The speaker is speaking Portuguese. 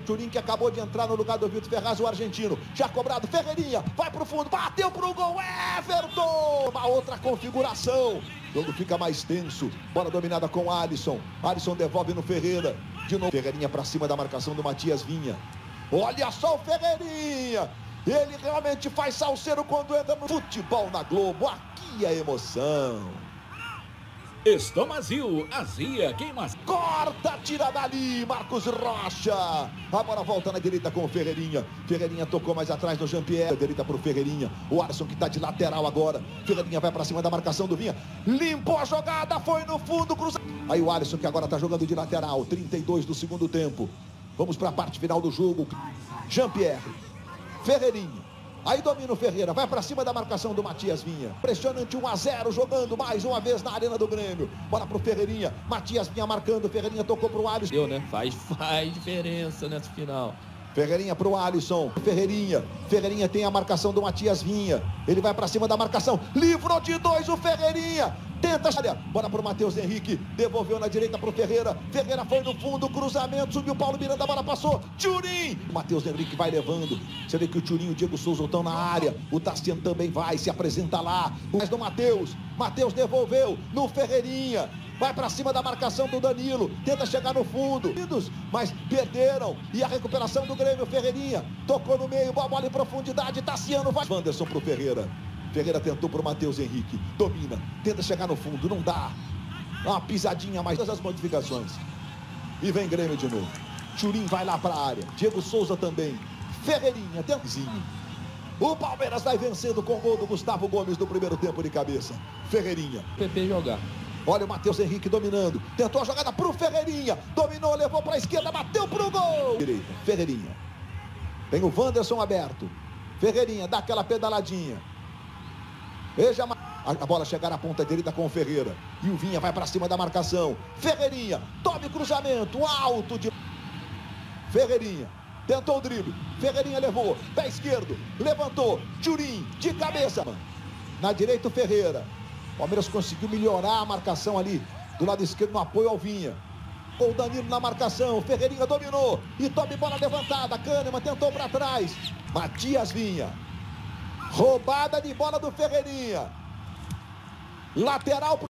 Turim, que acabou de entrar no lugar do Vitor Ferraz, o argentino. Já cobrado, Ferreirinha, vai pro fundo, bateu pro gol, Everton! Uma outra configuração. O jogo fica mais tenso. Bola dominada com Alisson. Alisson devolve no Ferreira. De novo, Ferreirinha pra cima da marcação do Matias Vinha. Olha só o Ferreirinha. Ele realmente faz salseiro quando entra no futebol na Globo. Aqui é emoção. Estomazil, azia, queima. Corta, tira dali, Marcos Rocha. A bola volta na direita com o Ferreirinha. Ferreirinha tocou mais atrás no Jean-Pierre. Direita pro Ferreirinha. O Alisson que tá de lateral agora. Ferreirinha vai pra cima da marcação do Vinha. Limpou a jogada, foi no fundo, cruzado. Aí o Alisson que agora tá jogando de lateral. 32 do segundo tempo. Vamos pra parte final do jogo. Jean-Pierre. Ferreirinha. Aí domina o Ferreira, vai pra cima da marcação do Matias Vinha. Impressionante, 1-0, jogando mais uma vez na arena do Grêmio. Bola pro Ferreirinha, Matias Vinha marcando, Ferreirinha tocou pro Alisson. Deu, né? Faz diferença nessa final. Ferreirinha pro Alisson, Ferreirinha tem a marcação do Matias Vinha. Ele vai pra cima da marcação, livrou de 2 o Ferreirinha. Tenta, bola pro Matheus Henrique, devolveu na direita pro Ferreira. Ferreira foi no fundo, cruzamento, subiu Paulo Miranda, a bola passou. Turim! Matheus Henrique vai levando. Você vê que o Turim e o Diego Souza estão na área. O Tassiano também vai, se apresenta lá. Mas do Matheus devolveu no Ferreirinha. Vai pra cima da marcação do Danilo. Tenta chegar no fundo. Mas perderam. E a recuperação do Grêmio, Ferreirinha. Tocou no meio, bola em profundidade. Tassiano vai. Wanderson pro Ferreira. Ferreira tentou pro Matheus Henrique. Domina. Tenta chegar no fundo. Não dá. Uma pisadinha a mais. Todas as modificações. E vem Grêmio de novo. Turim vai lá pra área. Diego Souza também. Ferreirinha. Tenzinho. O Palmeiras vai vencendo com o gol do Gustavo Gomes no primeiro tempo de cabeça. Ferreirinha. PP jogar. Olha o Matheus Henrique dominando. Tentou a jogada pro Ferreirinha. Dominou, levou pra esquerda, bateu pro gol. Direita, Ferreirinha. Tem o Wanderson aberto. Ferreirinha dá aquela pedaladinha. Veja a bola chegar à ponta direita com o Ferreira. E o Vinha vai pra cima da marcação. Ferreirinha, tome cruzamento, alto de... Ferreirinha, tentou o drible. Ferreirinha levou, pé esquerdo, levantou. Turim, de cabeça. Na direita o Ferreira. O Palmeiras conseguiu melhorar a marcação ali do lado esquerdo no apoio ao Vinha. O Danilo na marcação, Ferreirinha dominou e tome bola levantada. Kahneman tentou para trás. Matias Vinha. Roubada de bola do Ferreirinha. Lateral.